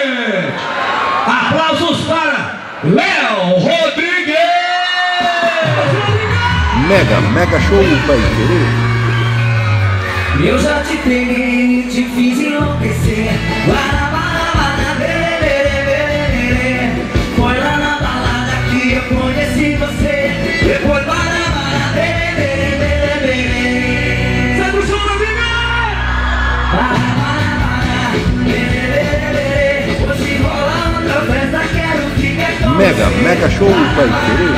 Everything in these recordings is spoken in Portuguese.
Aplausos para Léo Rodrigues! Mega Show Pai Querer. Eu já te peguei, te fiz enlouquecer. Foi lá na balada que eu conheci você. Depois sai do chão, Rodrigues! Hoje rola outra festa, quero ficar com você. Mega Show Pai Querer.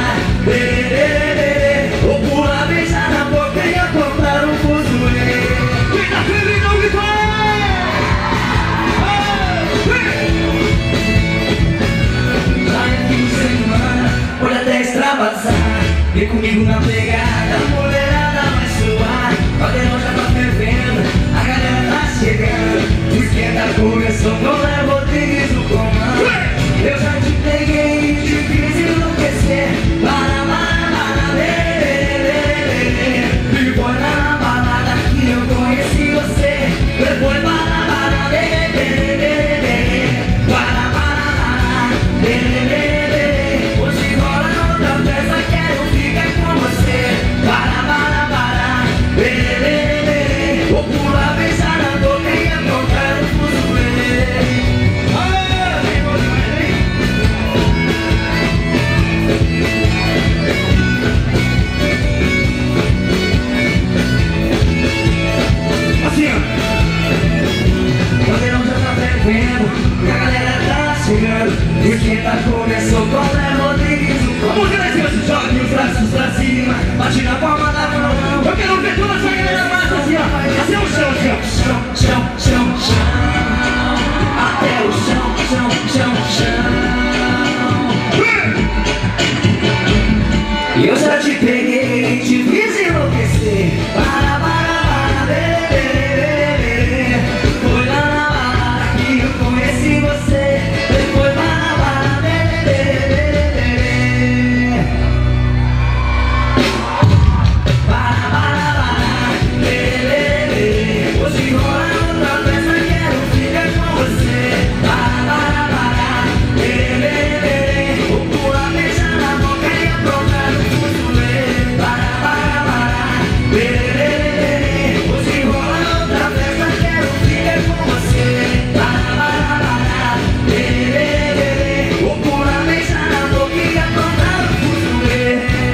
Vou pular, beijar na boca e apontar um fuzuê. Quem tá feliz não grita! Já é fim de semana, pode até extravasar. Vem comigo na pegada, mulherada vai suar. O caldeirão já tá fervendo, a galera tá chegando. O esquenta começou com o Léo Rodrigues no comando. Eu já te peguei e te fiz enlouquecer. E foi lá na balada que eu conheci você. Depois hoje rola outra festa, quero ficar com você. Vou pular, beijar na boca e apontar o fuzuê. Assim, ó. O caldeirão já tá fervendo e a galera tá chegando. O esquenta começou com o Léo Rodrigues. Vamos ver se você joga os braços pra cima, bate na palma da mão. Eu quero ver toda essa galera massa assim, ó. Assim é o chão, assim, ó. Chão. Até o chão. E eu já te peguei, te fiz enlouquecer. Foi lá na balada que eu conheci você. Depois hoje rola outra festa, quero ficar com você. Vou pular, beijar na boca e aprontar o fuzuê. Hoje rola outra festa, quero ficar com você. Vou pular, beijar na boca e aprontar o fuzuê.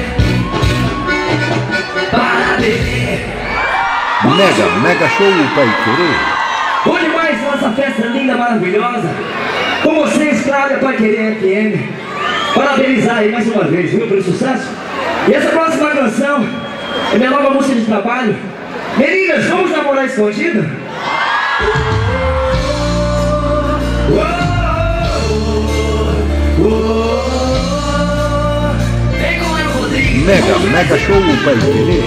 Para beber. Mega Show Pai Querer. Bom demais nossa festa linda, maravilhosa. Com vocês, Cláudia Pai Querer FM. Parabenizar aí mais uma vez, viu, pelo sucesso. E essa próxima canção é minha nova música de trabalho. Meninas, vamos namorar escondido? Vem com o Léo Rodrigues. Mega Show Pai Querer.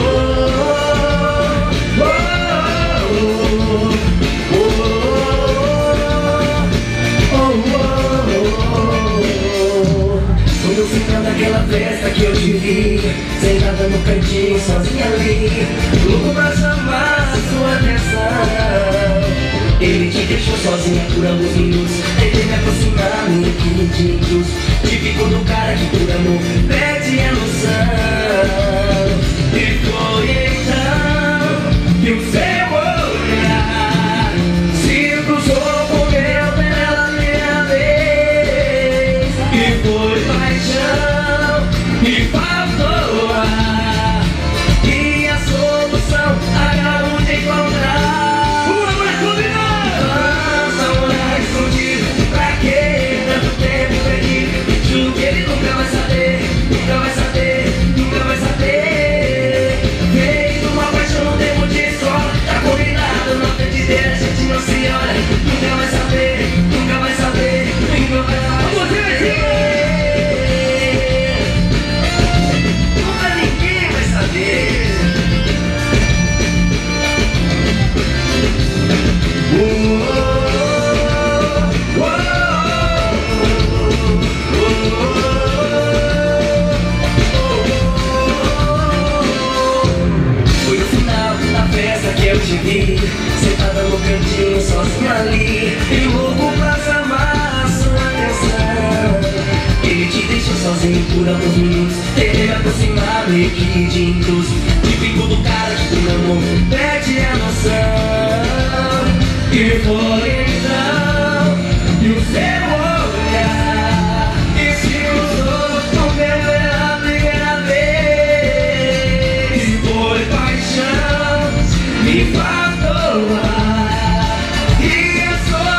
Quando eu fico naquela festa que eu te vi, sentada no cantinho, sozinha ali, louco pra chamar a sua atenção. Ele te deixou sozinha por alguns minutos, tentei me aproximar em quintos. Típico do cara que por amor perde a noção. E foi então que o seu olhar se cruzou com o meu pela primeira vez. E foi paixão e faltou ar, e a solução acabo de encontrar. Lança um olhar escondido, pra que tanto tempo perdido? Juro que ele nunca vai saber, nunca vai saber. sozinho por alguns minutos. Tentei me aproximar meio que de intruso. De bico do cara que tu meu amor perde a noção. E foi então que o seu olhar e se cruzou com meu pela primeira vez. E foi paixão, me faltou ar. E eu sou